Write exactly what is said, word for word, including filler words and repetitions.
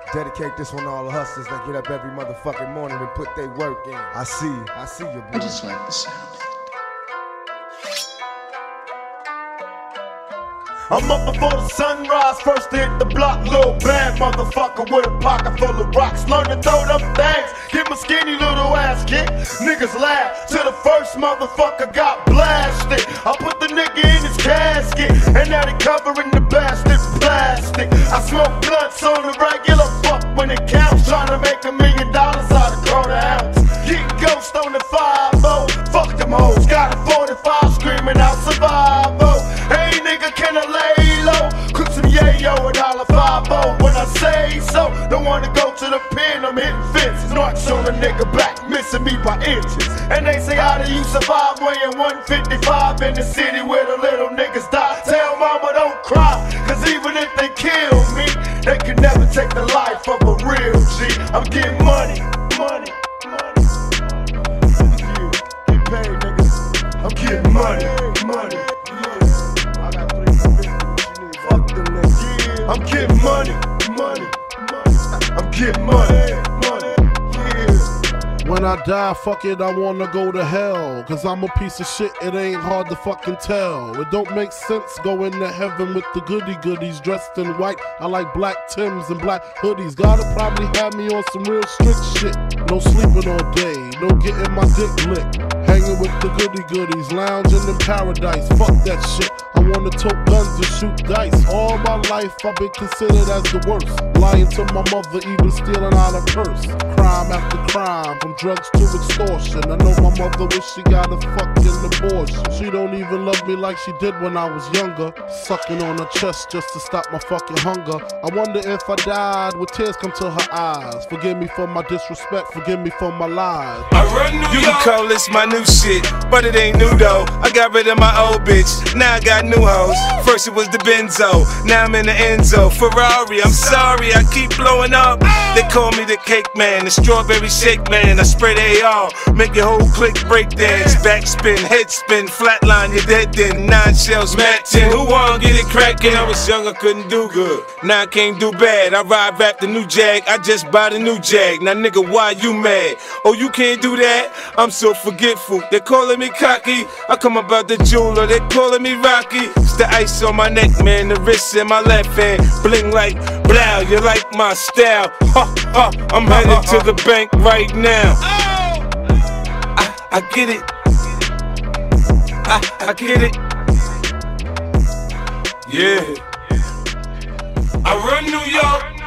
Dedicate this one to all the hustlers that get up every motherfucking morning and put their work in. I see you. I see you, boy. I just like the sound. I'm up before the sunrise, first to hit the block. Little bad motherfucker with a pocket full of rocks. Learn to throw them things, get my skinny little ass kicked. Niggas laugh till the first motherfucker got blasted. I put the nigga in his casket, and now they covering the bastard's plastic. I smoke blunts on the regular, fuck when it counts. Trying to make a million dollars out of quarter ounce. Get ghost on the five oh, fuck them hoes. Got a forty-five screaming out survival. Hey nigga, can I lay low? Cook some yayo and holla five oh when I say so. Don't wanna go to the pen, I'm hitting fences. Knocks on a nigga back, missing me by inches. And they say how do you survive weighing one fifty-five in the city where the little niggas die? Tell mama don't cry, cause even if they kill me, they can never take the life of a real G. I'm getting money, money, money. Yeah, get paid niggas. I'm getting money, money. I'm getting money, money, money. I'm getting money, money, yeah. When I die, fuck it, I wanna go to hell. Cause I'm a piece of shit, it ain't hard to fucking tell. It don't make sense going to heaven with the goody goodies dressed in white. I like black Tims and black hoodies. Gotta probably have me on some real strict shit. No sleeping all day, no getting my dick licked. Hanging with the goody goodies, lounging in paradise. Fuck that shit. I wanna tote guns and shoot dice. All my life I've been considered as the worst. Lying to my mother, even stealing out her purse. Crime after crime, from drugs to extortion. I know my mother wish she got a fucking abortion. She don't even love me like she did when I was younger. Sucking on her chest just to stop my fucking hunger. I wonder if I died with tears come to her eyes. Forgive me for my disrespect, forgive me for my lies. I run New York. You can call this my new shit, but it ain't new though. I got rid of my old bitch, now I got new hoes. First it was the Benzo, now I'm in the Enzo. Ferrari, I'm sorry, I keep blowing up. They call me the cake man, the strawberry shake man. I spread A R, make your whole clique break dance. Backspin, head spin, flatline, you're dead then. Nine shells matching, who wanna get it crackin'? I was young, I couldn't do good, now I can't do bad. I ride rap the new Jag, I just bought a new Jag. Now nigga, why you mad? Oh, you can't do that? I'm so forgetful. They calling me cocky, I come about the jeweler, they calling me Rocky. It's the ice on my neck, man, the wrist in my left hand. Bling like blow, you like my style. Ha, ha, I'm headed to the bank right now. I, I get it. I, I get it. Yeah. I run New York.